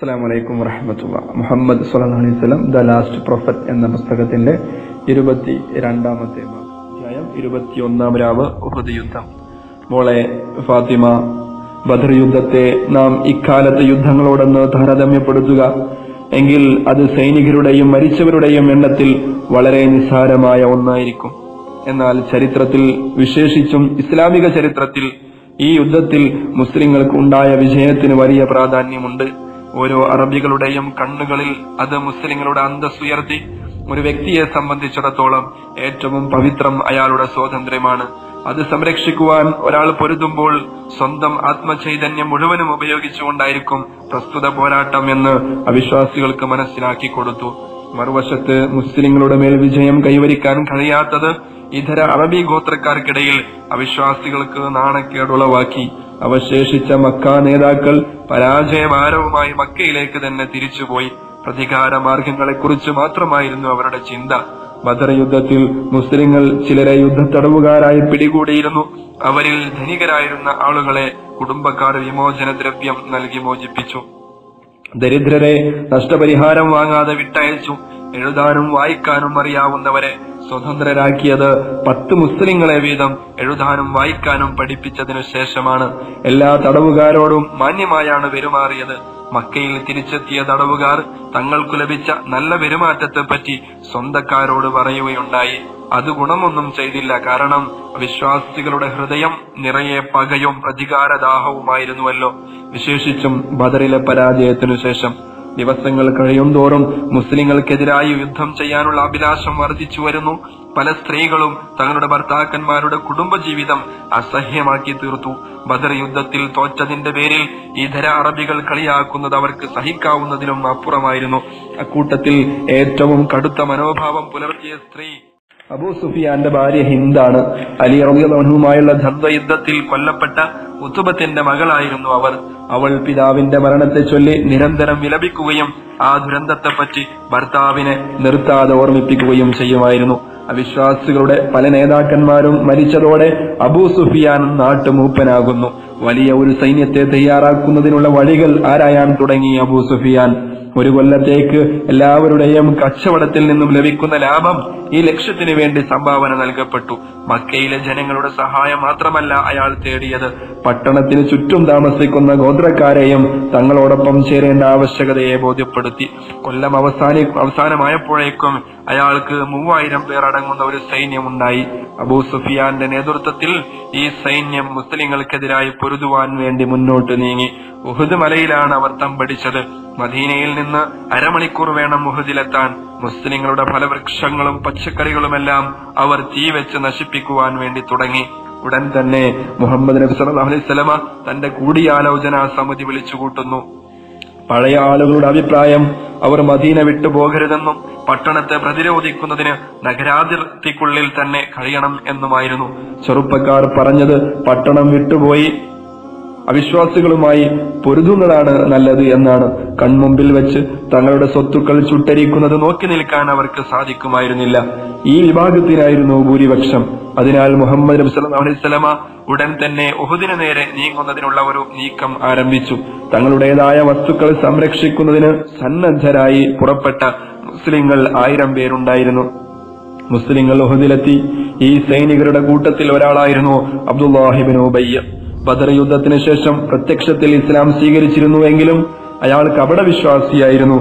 അസ്സലാമു അലൈക്കും വറഹ്മത്തുള്ളാഹി. മുഹമ്മദ് സ്വല്ലല്ലാഹു അലൈഹി വസല്ലം ദ ലാസ്റ്റ് പ്രൊഫറ്റ് എന്ന പുസ്തകത്തിന്റെ 22-ാമത്തെ അധ്യായം 21-ാം രാവ് ഉഹദ് യുദ്ധം. മോളെ ഫാത്തിമ, ബദർ യുദ്ധത്തെ നാം ഇക്കാലത്തെ യുദ്ധങ്ങളോടൊന്ന് താരതമ്യപ്പെടുത്തുക എങ്കിൽ അത് സൈനികരുടെയും മരിച്ചവരുടെയും എണ്ണത്തിൽ വളരെ നിസ്സാരമായ ഒന്നായിരിക്കും. എന്നാൽ ചരിത്രത്തിൽ, വിശേഷിച്ചും ഇസ്ലാമിക ചരിത്രത്തിൽ, ഈ യുദ്ധത്തിൽ മുസ്ലിങ്ങൾക്ക് ഉണ്ടായ വിജയത്തിന് വലിയ പ്രാധാന്യമുണ്ട്. ഓരോ അറബികളുടെയും കണ്ണുകളിൽ അത് മുസ്ലിങ്ങളുടെ അന്തസ്സുയർത്തി. ഒരു വ്യക്തിയെ സംബന്ധിച്ചിടത്തോളം ഏറ്റവും പവിത്രം അയാളുടെ സ്വാതന്ത്ര്യമാണ്. അത് സംരക്ഷിക്കുവാൻ ഒരാൾ പൊരുതുമ്പോൾ സ്വന്തം ആത്മചൈതന്യം മുഴുവനും ഉപയോഗിച്ചുകൊണ്ടായിരിക്കും പ്രസ്തുത പോരാട്ടം എന്ന് അവിശ്വാസികൾക്ക് മനസ്സിലാക്കി കൊടുത്തു. മറുവശത്ത് മുസ്ലിങ്ങളുടെ മേൽ വിജയം കൈവരിക്കാൻ കഴിയാത്തത് ഇതര അറബി ഗോത്രക്കാർക്കിടയിൽ അവിശ്വാസികൾക്ക് നാണക്കേടുളവാക്കി. അവശേഷിച്ച മക്ക നേതാക്കൾ പരാജയഭാരവുമായി മക്കയിലേക്ക് തന്നെ തിരിച്ചുപോയി. പ്രതികാര മാർഗങ്ങളെക്കുറിച്ച് മാത്രമായിരുന്നു അവരുടെ ചിന്ത. ബദർ യുദ്ധത്തിൽ മുസ്ലിങ്ങൾ ചിലരെ യുദ്ധത്തടവുകാരായി പിടികൂടിയിരുന്നു. അവരിൽ ധനികരായിരുന്ന ആളുകളെ കുടുംബക്കാർ വിമോചന ദ്രവ്യം നൽകി മോചിപ്പിച്ചു. ദരിദ്രരെ നഷ്ടപരിഹാരം വാങ്ങാതെ വിട്ടയച്ചു. എഴുതാനും വായിക്കാനും അറിയാവുന്നവരെ സ്വതന്ത്രരാക്കിയത് 10 മുസ്ലിങ്ങളെ വീതം എഴുതാനും വായിക്കാനും പഠിപ്പിച്ചതിനു ശേഷമാണ്. എല്ലാ തടവുകാരോടും മാന്യമായാണ് പെരുമാറിയത്. മക്കയിൽ തിരിച്ചെത്തിയ തടവുകാർ തങ്ങൾക്കു ലഭിച്ച നല്ല പെരുമാറ്റത്തെപ്പറ്റി സ്വന്തക്കാരോട് പറയുകയുണ്ടായി. അത് ഗുണമൊന്നും ചെയ്തില്ല. കാരണം വിശ്വാസികളുടെ ഹൃദയം നിറയെ പകയും പ്രതികാരദാഹവുമായിരുന്നുവല്ലോ. വിശേഷിച്ചും ബദറിലെ പരാജയത്തിനു ശേഷം ദിവസങ്ങൾ കഴിയുംതോറും മുസ്ലിങ്ങൾക്കെതിരായി യുദ്ധം ചെയ്യാനുള്ള അഭിലാഷം വർദ്ധിച്ചു വരുന്നു. പല സ്ത്രീകളും തങ്ങളുടെ ഭർത്താക്കന്മാരുടെ കുടുംബജീവിതം അസഹ്യമാക്കി തീർത്തു. ബദർ യുദ്ധത്തിൽ തോറ്റതിന്റെ പേരിൽ ഇതര അറബികൾ കളിയാക്കുന്നത് അവർക്ക് സഹിക്കാവുന്നതിലും അപ്പുറമായിരുന്നു. അക്കൂട്ടത്തിൽ ഏറ്റവും കടുത്ത മനോഭാവം പുലർത്തിയ സ്ത്രീ അബൂ സുഫിയാന്റെ ഭാര്യ ഹിന്ദാണ്. അലി റളിയല്ലാഹു അൻഹുമായുള്ള യുദ്ധത്തിൽ കൊല്ലപ്പെട്ട ഉത്ബത്തിന്റെ മകളായിരുന്നു അവൾ പിതാവിന്റെ മരണത്തെ ചൊല്ലി നിരന്തരം വിലപിക്കുകയും ആ ദുരന്തത്തെപ്പറ്റി ഭർത്താവിനെ നിർത്താതെ ഓർമ്മിപ്പിക്കുകയും ചെയ്യുമായിരുന്നു. അവിശ്വാസികളുടെ പല നേതാക്കന്മാരും മരിച്ചതോടെ അബൂ സുഫിയാൻ നാട്ടുമൂപ്പനാകുന്നു. വലിയ ഒരു സൈന്യത്തെ തയ്യാറാക്കുന്നതിനുള്ള വഴികൾ ആരായാൻ തുടങ്ങി അബൂ സുഫിയാൻ. ഒരു കൊല്ലത്തേക്ക് എല്ലാവരുടെയും കച്ചവടത്തിൽ നിന്നും ലഭിക്കുന്ന ലാഭം ഈ ലക്ഷ്യത്തിന് വേണ്ടി സംഭാവന നൽകപ്പെട്ടു. മക്കയിലെ ജനങ്ങളുടെ സഹായം മാത്രമല്ല അയാൾ തേടിയത്, പട്ടണത്തിന് ചുറ്റും താമസിക്കുന്ന ഗോത്രക്കാരെയും തങ്ങളോടൊപ്പം ചേരേണ്ട ആവശ്യകതയെ ബോധ്യപ്പെടുത്തി. കൊല്ലം അവസാനമായപ്പോഴേക്കും അയാൾക്ക് 3000 പേർ അടങ്ങുന്ന ഒരു സൈന്യമുണ്ടായി. അബൂ സുഫിയാന്റെ നേതൃത്വത്തിൽ ഈ സൈന്യം മുസ്ലിങ്ങൾക്കെതിരായി പൊരുതുവാൻ വേണ്ടി മുന്നോട്ട് നീങ്ങി. ഉഹദ് മലയിലാണ് അവർ തമ്പടിച്ചത്. മദീനയിൽ നിന്ന് അരമണിക്കൂർ വേണം ഉഹദിലെത്താൻ. മുസ്ലിങ്ങളുടെ ഫലവൃക്ഷങ്ങളും പച്ചക്കറികളുമെല്ലാം അവർ തീവെച്ച് നശിപ്പിക്കുവാൻ വേണ്ടി തുടങ്ങി. ഉടൻ തന്നെ മുഹമ്മദ് നബി സല്ലല്ലാഹു അലൈഹി വസല്ലമ തന്റെ കൂടിയാലോചനാ സമിതി വിളിച്ചുകൂട്ടുന്നു. പഴയ ആളുകളുടെ അഭിപ്രായം അവർ മദീന വിട്ടുപോകരുതെന്നും പട്ടണത്തെ പ്രതിരോധിക്കുന്നതിന് നഗരാതിർത്തിക്കുള്ളിൽ തന്നെ കഴിയണം എന്നുമായിരുന്നു. ചെറുപ്പക്കാർ പറഞ്ഞത് പട്ടണം വിട്ടുപോയി അവിശ്വാസികളുമായി പൊരുതുന്നതാണ് നല്ലത് എന്നാണ്. കൺമുമ്പിൽ വെച്ച് തങ്ങളുടെ സ്വത്തുക്കൾ ചുട്ടരിക്കുന്നത് നോക്കി നിൽക്കാൻ അവർക്ക് സാധിക്കുമായിരുന്നില്ല. ഈ വിഭാഗത്തിനായിരുന്നു ഭൂരിപക്ഷം. അതിനാൽ മുഹമ്മദ് നബി സല്ലല്ലാഹു അലൈഹി വസല്ലമ ഉടൻ തന്നെ ഉഹദിന് നേരെ നീങ്ങുന്നതിനുള്ള ഒരു നീക്കം ആരംഭിച്ചു. തങ്ങളുടേതായ വസ്തുക്കൾ സംരക്ഷിക്കുന്നതിന് സന്നദ്ധരായി പുറപ്പെട്ട മുസ്ലിങ്ങൾ 1000 പേരുണ്ടായിരുന്നു. മുസ്ലിങ്ങൾ ഉഹദിലെത്തി. ഈ സൈനികരുടെ കൂട്ടത്തിൽ ഒരാളായിരുന്നു അബ്ദുല്ലാഹി ഇബ്നു ഉബയ്യ. ബദർ യുദ്ധത്തിന് ശേഷം പ്രത്യക്ഷത്തിൽ ഇസ്ലാം സ്വീകരിച്ചിരുന്നുവെങ്കിലും അയാൾ കപടവിശ്വാസിയായിരുന്നു.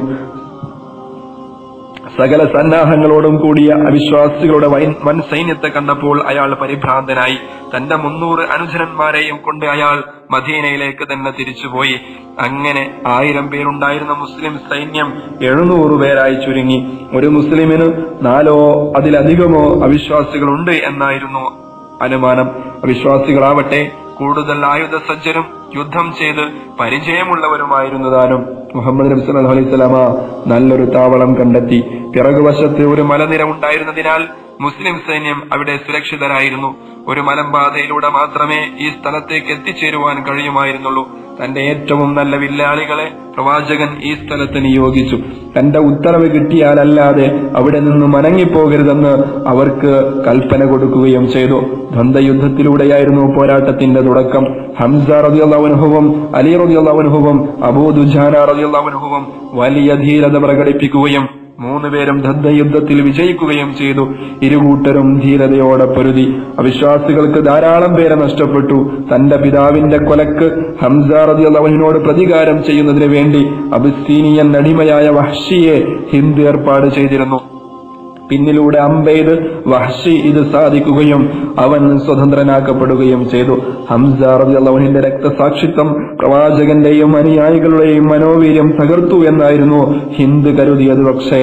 സകല സന്നാഹങ്ങളോടും കൂടിയ അവിശ്വാസികളുടെ വൻ സൈന്യത്തെ കണ്ടപ്പോൾ അയാൾ പരിഭ്രാന്തനായി. തന്റെ 300 അനുചരന്മാരെയും കൊണ്ട് അയാൾ മദീനയിലേക്ക് തന്നെ തിരിച്ചുപോയി. അങ്ങനെ 1000 പേരുണ്ടായിരുന്ന മുസ്ലിം സൈന്യം 700 പേരായി ചുരുങ്ങി. ഒരു മുസ്ലിമിന് 4 അതിലധികമോ അവിശ്വാസികളുണ്ട് എന്നായിരുന്നു അനുമാനം. അവിശ്വാസികളാവട്ടെ കൂടുതൽ ആയുധസജ്ജരും യുദ്ധം ചെയ്ത് പരിചയമുള്ളവരുമായിരുന്നതാനും. മുഹമ്മദ് നബി സല്ലല്ലാഹു അലൈഹി വസല്ലമ നല്ലൊരു താവളം കണ്ടെത്തി. പിറകുവശത്ത് ഒരു മലനിര ഉണ്ടായിരുന്നതിനാൽ മുസ്ലിം സൈന്യം അവിടെ സുരക്ഷിതരായിരുന്നു. ഒരു മലമ്പാതയിലൂടെ മാത്രമേ ഈ സ്ഥലത്തേക്ക് എത്തിച്ചേരുവാൻ കഴിയുമായിരുന്നുള്ളൂ. തന്റെ ഏറ്റവും നല്ല വില്ലാളികളെ പ്രവാചകൻ ഈ സ്ഥലത്ത് നിയോഗിച്ചു. തന്റെ ഉത്തരവ് കിട്ടിയാലല്ലാതെ അവിടെ നിന്ന് മടങ്ങിപ്പോകരുതെന്ന് അവർക്ക് കൽപ്പന കൊടുക്കുകയും ചെയ്തു. ദ്വന്ദ്വയുദ്ധത്തിലൂടെയായിരുന്നു പോരാട്ടത്തിന്റെ തുടക്കം. ഹംസ റളിയല്ലാഹു അൻഹുവും അലി റളിയല്ലാഹു അൻഹുവും അബൂ ദുജാന റളിയല്ലാഹു അൻഹുവും വലിയ ധീരത പ്രകടിപ്പിക്കുകയും 3 പേരും യുദ്ധത്തിൽ വിജയിക്കുകയും ചെയ്തു. ഇരുകൂട്ടരും ധീരതയോടെ പൊരുതി. അവിശ്വാസികൾക്ക് ധാരാളം പേരെ നഷ്ടപ്പെട്ടു. തന്റെ പിതാവിന്റെ കൊലക്ക് ഹംസ റളിയല്ലാഹു അൻഹുവിനോട് പ്രതികാരം ചെയ്യുന്നതിന് വേണ്ടി അബിസ്സീനിയൻ അടിമയായ വഹ്ഷിയെ ഹിന്ദ് ഏർപ്പാട് ചെയ്തിരുന്നു. പിന്നിലൂടെ അമ്പെയ്ത് വഹ്ഷി ഇത് സാധിക്കുകയും അവൻ സ്വതന്ത്രനാക്കപ്പെടുകയും ചെയ്തു. ഹംസ റളിയല്ലാഹു അൻഹുവിന്റെ രക്തസാക്ഷിത്വം പ്രവാചകന്റെയും അനുയായികളുടെയും മനോവീര്യം തകർത്തു എന്നായിരുന്നു ഹിന്ദ് കരുതിയത്. പക്ഷേ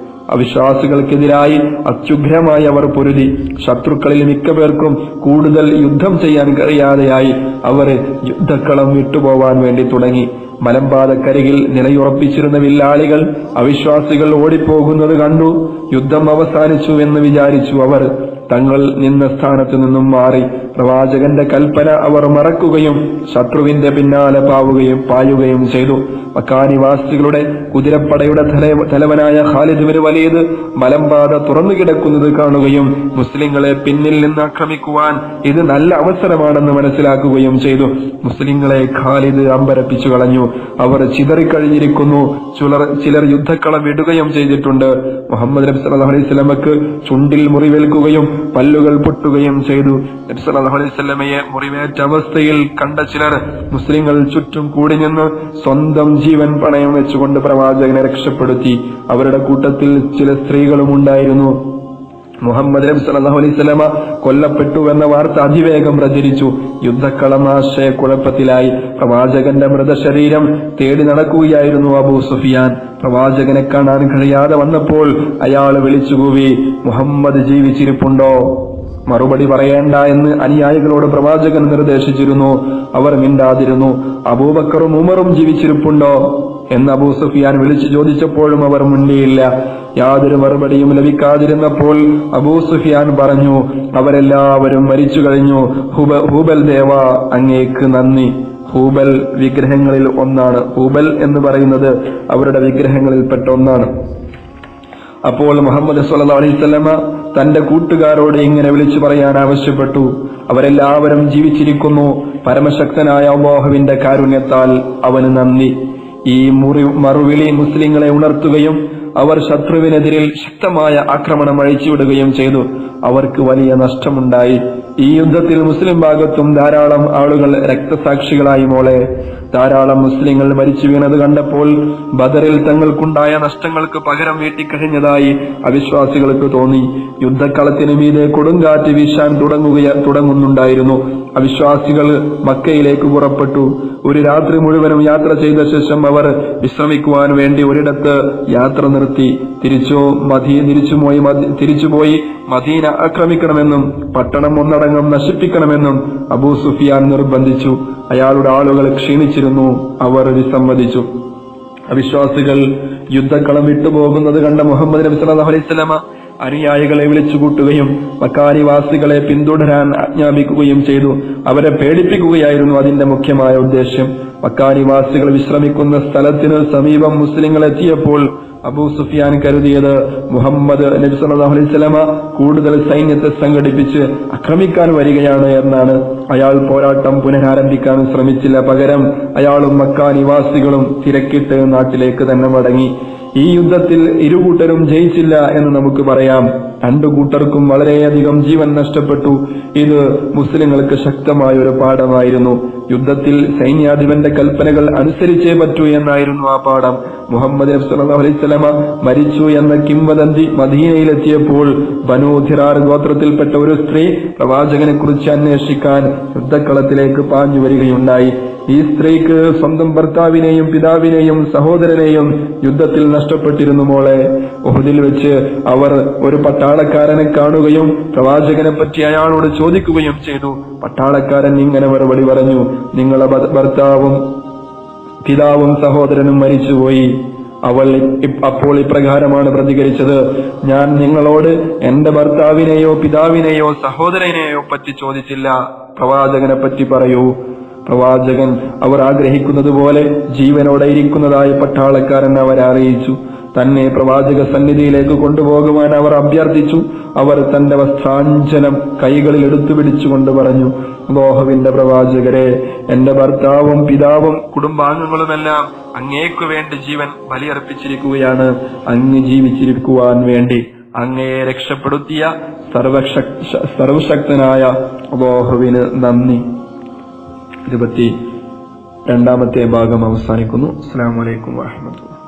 അവിശ്വാസികൾക്കെതിരായി അത്യുഗ്രമായി അവർ പൊരുതി. ശത്രുക്കളിൽ മിക്കപേർക്കും കൂടുതൽ യുദ്ധം ചെയ്യാൻ കഴിയാതെയായി. അവർ യുദ്ധക്കളം വിട്ടുപോവാൻ വേണ്ടി തുടങ്ങി. മലമ്പാതക്കരികിൽ നിലയുറപ്പിച്ചിരുന്ന വില്ലാളികൾ അവിശ്വാസികൾ ഓടിപ്പോകുന്നത് കണ്ടു. യുദ്ധം അവസാനിച്ചു എന്ന് വിചാരിച്ചു. അവർ തങ്ങൾ നിന്ന സ്ഥാനത്തു നിന്നും മാറി. പ്രവാചകന്റെ കൽപ്പന അവർ മറക്കുകയും ശത്രുവിന്റെ പിന്നാലെ പായുകയും ചെയ്തു. മക്കാനിവാസികളുടെ കുതിരപ്പടയുടെ തലവനായ ഖാലിദ് ബിൻ വലീദ് മലമ്പാത തുറന്നു കിടക്കുന്നത് കാണുകയും മുസ്ലിങ്ങളെ പിന്നിൽ നിന്ന് ആക്രമിക്കുവാൻ ഇത് നല്ല അവസരമാണെന്ന് മനസ്സിലാക്കുകയും ചെയ്തു. മുസ്ലിങ്ങളെ ഖാലിദ് അമ്പരപ്പിച്ചു കളഞ്ഞു. അവർ ചിതറിക്കഴിഞ്ഞിരിക്കുന്നു. ചിലർ യുദ്ധക്കളം വിടുകയും ചെയ്തിട്ടുണ്ട്. മുഹമ്മദ് നബി സല്ലല്ലാഹു അലൈഹി വസല്ലമക്ക് ചുണ്ടിൽ മുറിവേൽക്കുകയും പല്ലുകൾ പൊട്ടുകയും ചെയ്തു. നബി സല്ലല്ലാഹു അലൈഹി വസല്ലമയെ മുറിവേറ്റ അവസ്ഥയിൽ കണ്ട ചിലർ മുസ്ലിങ്ങൾ ചുറ്റും കൂടി നിന്ന് സ്വന്തം ജീവൻ പണയം വെച്ചുകൊണ്ട് പ്രവാചകനെ രക്ഷപ്പെടുത്തി. അവരുടെ കൂട്ടത്തിൽ ചില സ്ത്രീകളും ഉണ്ടായിരുന്നു. മുഹമ്മദ് നബി സല്ലല്ലാഹു അലൈഹി വസല്ലമ കൊല്ലപ്പെട്ടു എന്ന വാർത്ത അതിവേഗം പ്രചരിച്ചു. യുദ്ധക്കളം ആശയക്കുഴപ്പത്തിലായി. പ്രവാചകന്റെ മൃതശരീരം തേടി നടക്കുകയായിരുന്നു അബൂ സുഫിയാൻ. പ്രവാചകനെ കാണാൻ കഴിയാതെ വന്നപ്പോൾ അയാൾ വിളിച്ചുകൂവി, മുഹമ്മദ് ജീവിച്ചിരിപ്പുണ്ടോ? മറുപടി പറയേണ്ട എന്ന് അനുയായികളോട് പ്രവാചകൻ നിർദ്ദേശിച്ചിരുന്നു. അവർ മിണ്ടാതിരുന്നു. അബൂബക്കറും ഉമറും ജീവിച്ചിരിപ്പുണ്ടോ എന്ന് അബൂ സുഫിയാൻ വിളിച്ചു ചോദിച്ചപ്പോഴും അവർ മിണ്ടിയില്ല. യാതൊരു മറുപടിയും ലഭിക്കാതിരുന്നപ്പോൾ അബൂ സുഫിയാൻ പറഞ്ഞു, അവരെല്ലാവരും മരിച്ചു കഴിഞ്ഞു. ഹൂബൽ ദേവ, അങ്ങേക്ക് നന്ദി. ഹൂബൽ വിഗ്രഹങ്ങളിൽ ഒന്നാണ്. ഹൂബൽ എന്ന് പറയുന്നത് അവരുടെ വിഗ്രഹങ്ങളിൽപ്പെട്ട ഒന്നാണ്. അപ്പോൾ മുഹമ്മദ് സ്വല്ലല്ലാഹു അലൈഹി വസല്ലമ തന്റെ കൂട്ടുകാരോട് ഇങ്ങനെ വിളിച്ചു പറയാൻ ആവശ്യപ്പെട്ടു, അവരെല്ലാവരും ജീവിച്ചിരിക്കുന്നു. പരമശക്തനായ അല്ലാഹുവിന്റെ കാരുണ്യത്താൽ അവന് നന്ദി. ഈ മറുവിളി മുസ്ലിങ്ങളെ ഉണർത്തുകയും അവർ ശത്രുവിനെതിരിൽ ശക്തമായ ആക്രമണം അഴിച്ചുവിടുകയും ചെയ്തു. അവർക്ക് വലിയ നഷ്ടമുണ്ടായി. ഈ യുദ്ധത്തിൽ മുസ്ലിം ഭാഗത്തും ധാരാളം ആളുകൾ രക്തസാക്ഷികളായി. മോളെ, ധാരാളം മുസ്ലിങ്ങൾ മരിച്ചു വീണത് കണ്ടപ്പോൾ ബദറിൽ തങ്ങൾക്കുണ്ടായ നഷ്ടങ്ങൾക്ക് പകരം വീട്ടിക്കഴിഞ്ഞതായി അവിശ്വാസികൾക്ക് തോന്നി. യുദ്ധക്കളത്തിന് മീതെ കൊടുങ്കാറ്റ് വീശാൻ തുടങ്ങുന്നുണ്ടായിരുന്നു. അവിശ്വാസികൾ മക്കയിലേക്ക് പുറപ്പെട്ടു. ഒരു രാത്രി മുഴുവനും യാത്ര ചെയ്ത ശേഷം അവർ വിശ്രമിക്കുവാൻ വേണ്ടി ഒരിടത്ത് യാത്ര നിർത്തി. തിരിച്ചുപോയി മദീന ആക്രമിക്കണമെന്നും പട്ടണം ഒന്നടങ്കം നശിപ്പിക്കണമെന്നും അബൂ സുഫിയാൻ നിർബന്ധിച്ചു. അയാളുടെ ആളുകൾ ക്ഷീണിച്ചിരുന്നു. അവർ വിസമ്മതിച്ചു. അവിശ്വാസികൾ യുദ്ധക്കളം വിട്ടുപോകുന്നത് കണ്ട മുഹമ്മദ് നബി സല്ലല്ലാഹു അലൈഹി വസല്ലമ അനുയായികളെ വിളിച്ചുകൂട്ടുകയും മക്കാനിവാസികളെ പിന്തുടരാൻ ആജ്ഞാപിക്കുകയും ചെയ്തു. അവരെ പേടിപ്പിക്കുകയായിരുന്നു അതിന്റെ മുഖ്യമായ ഉദ്ദേശ്യം. മക്കാനിവാസികൾ വിശ്രമിക്കുന്ന സ്ഥലത്തിന് സമീപം മുസ്ലിങ്ങൾ എത്തിയപ്പോൾ അബൂ സുഫിയാൻ കരുതിയത് മുഹമ്മദ് നബി സല്ലല്ലാഹു അലൈഹി വസല്ലമ കൂടുതൽ സൈന്യത്തെ സംഘടിപ്പിച്ച് ആക്രമിക്കാൻ വരികയാണ് എന്നാണ്. അയാൾ പോരാട്ടം പുനരാരംഭിക്കാൻ ശ്രമിച്ചില്ല. പകരം അയാളും മക്ക നിവാസികളും തിരക്കിട്ട് നാട്ടിലേക്ക് തന്നെ മടങ്ങി. ഈ യുദ്ധത്തിൽ ഇരുകൂട്ടരും ജയിച്ചില്ല എന്ന് നമുക്ക് പറയാം. രണ്ടു കൂട്ടർക്കും വളരെയധികം ജീവൻ നഷ്ടപ്പെട്ടു. ഇത് മുസ്ലിങ്ങൾക്ക് ശക്തമായ ഒരു പാഠമായിരുന്നു. യുദ്ധത്തിൽ സൈന്യാധിപന്റെ കൽപ്പനകൾ അനുസരിച്ചേ പറ്റൂ എന്നായിരുന്നു ആ പാഠം. മുഹമ്മദ് നബി സല്ലല്ലാഹു അലൈഹി വസല്ലമ മരിച്ചു എന്ന കിംവദന്തി മദീനയിലെത്തിയപ്പോൾ ബനൂ ധിറാർ ഗോത്രത്തിൽപ്പെട്ട ഒരു സ്ത്രീ പ്രവാചകനെ കുറിച്ച് അന്വേഷിക്കാൻ യുദ്ധക്കളത്തിലേക്ക് പാഞ്ഞു വരികയുണ്ടായി. ഈ സ്ത്രീക്ക് സ്വന്തം ഭർത്താവിനെയും പിതാവിനെയും സഹോദരനെയും യുദ്ധത്തിൽ നഷ്ടപ്പെട്ടിരുന്നു. മോളെ, ഉഹുദിൽ വെച്ച് അവർ ഒരു പട്ടാളക്കാരനെ കാണുകയും പ്രവാചകനെ പറ്റി അയാളോട് ചോദിക്കുകയും ചെയ്തു. പട്ടാളക്കാരൻ ഇങ്ങനെ മറുപടി പറഞ്ഞു, നിങ്ങളെ ഭർത്താവും പിതാവും സഹോദരനും മരിച്ചുപോയി. അവൾ അപ്പോൾ ഇപ്രകാരമാണ് പ്രതികരിച്ചത്: ഞാൻ നിങ്ങളോട് എന്റെ ഭർത്താവിനെയോ പിതാവിനെയോ സഹോദരനെയോ പറ്റി ചോദിച്ചില്ല, പ്രവാചകനെ പറ്റി പറയൂ. പ്രവാചകൻ അവർ ആഗ്രഹിക്കുന്നത് പോലെ ജീവനോടെ ഇരിക്കുന്നതായ പട്ടാളക്കാരൻ അവരെ അറിയിച്ചു. തന്നെ പ്രവാചക സന്നിധിയിലേക്ക് കൊണ്ടുപോകുവാൻ അവർ അഭ്യർത്ഥിച്ചു. അവർ തന്റെ വസ്ത്രാഞ്ചലം കൈകളിൽ എടുത്തു പിടിച്ചുകൊണ്ട് പറഞ്ഞു: അല്ലാഹുവിന്റെ പ്രവാചകരെ, എന്റെ ഭർത്താവും പിതാവും കുടുംബാംഗങ്ങളുമെല്ലാം അങ്ങേക്കു വേണ്ടി ജീവൻ ബലിയർപ്പിച്ചിരിക്കുകയാണ്. അങ്ങ് ജീവിച്ചിരിക്കുവാൻ വേണ്ടി അങ്ങയെ രക്ഷപ്പെടുത്തിയ സർവശക്തനായ അല്ലാഹുവിന് നന്ദി. 22-ാമത്തെ ഭാഗം അവസാനിക്കുന്നു. അസ്സലാമു അലൈക്കും വറഹ്മത്തുള്ളാഹി.